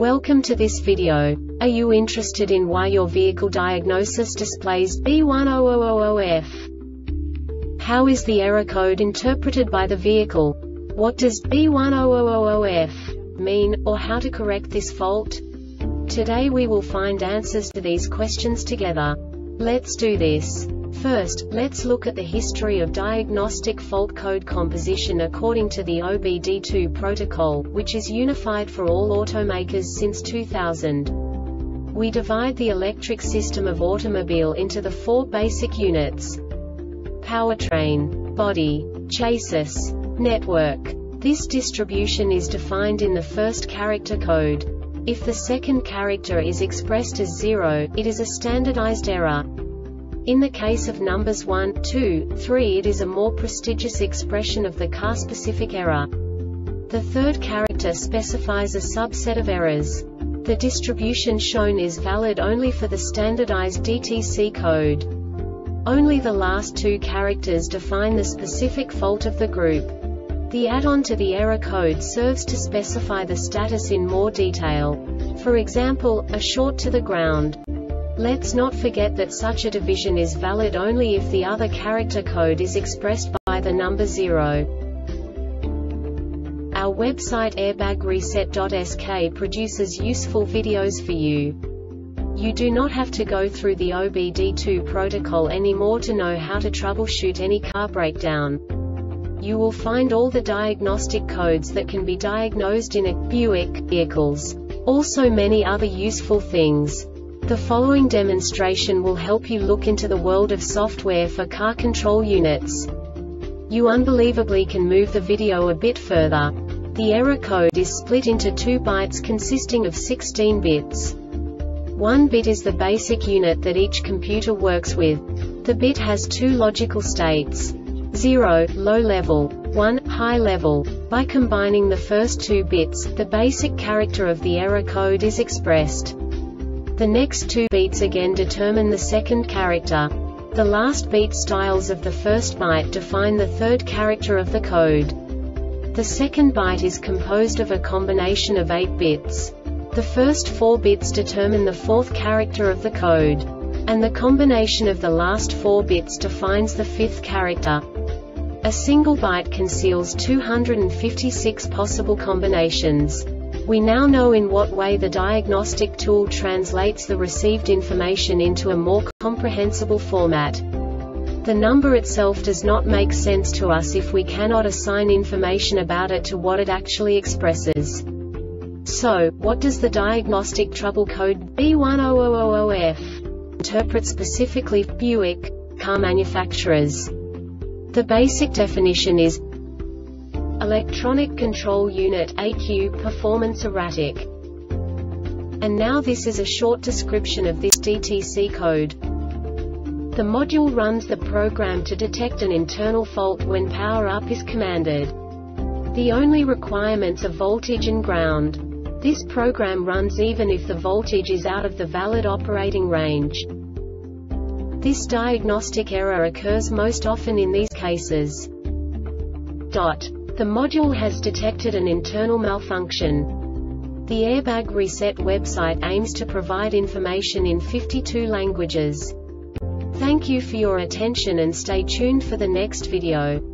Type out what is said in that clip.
Welcome to this video. Are you interested in why your vehicle diagnosis displays B1000F? How is the error code interpreted by the vehicle? What does B1000F mean, or how to correct this fault? Today we will find answers to these questions together. Let's do this. First, let's look at the history of diagnostic fault code composition according to the OBD2 protocol, which is unified for all automakers since 2000. We divide the electric system of automobile into the four basic units: powertrain, body, chassis, network. This distribution is defined in the first character code. If the second character is expressed as 0, it is a standardized error. In the case of numbers 1, 2, 3, it is a more prestigious expression of the car-specific error. The third character specifies a subset of errors. The distribution shown is valid only for the standardized DTC code. Only the last two characters define the specific fault of the group. The add-on to the error code serves to specify the status in more detail. For example, a short to the ground. Let's not forget that such a division is valid only if the other character code is expressed by the number 0. Our website airbagreset.sk produces useful videos for you. You do not have to go through the OBD2 protocol anymore to know how to troubleshoot any car breakdown. You will find all the diagnostic codes that can be diagnosed in a Buick vehicles. Also many other useful things. The following demonstration will help you look into the world of software for car control units. You unbelievably can move the video a bit further. The error code is split into 2 bytes consisting of 16 bits. 1 bit is the basic unit that each computer works with. The bit has 2 logical states: 0, low level, 1, high level. By combining the first 2 bits, the basic character of the error code is expressed. The next 2 bits again determine the second character. The last beat styles of the first byte define the third character of the code. The second byte is composed of a combination of 8 bits. The first 4 bits determine the fourth character of the code. And the combination of the last 4 bits defines the fifth character. A single byte conceals 256 possible combinations. We now know in what way the diagnostic tool translates the received information into a more comprehensible format. The number itself does not make sense to us if we cannot assign information about it to what it actually expresses. So, what does the diagnostic trouble code B1000F interpret specifically for Buick car manufacturers? The basic definition is Electronic Control Unit ECU Performance Erratic. And now this is a short description of this DTC code. The module runs the program to detect an internal fault when power up is commanded. The only requirements are voltage and ground. This program runs even if the voltage is out of the valid operating range. This diagnostic error occurs most often in these cases. The module has detected an internal malfunction. The Airbag Reset website aims to provide information in 52 languages. Thank you for your attention and stay tuned for the next video.